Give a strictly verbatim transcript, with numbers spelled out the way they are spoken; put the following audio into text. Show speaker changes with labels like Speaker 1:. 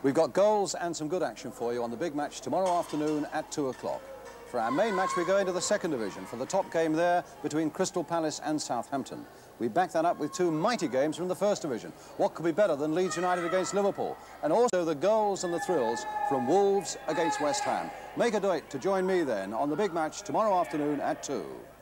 Speaker 1: We've got goals and some good action for you on the big match tomorrow afternoon at two o'clock. For our main match, we go into the second division for the top game there between Crystal Palace and Southampton. We back that up with two mighty games from the first division. What could be better than Leeds United against Liverpool? And also the goals and the thrills from Wolves against West Ham. Make a date to join me then on the big match tomorrow afternoon at two.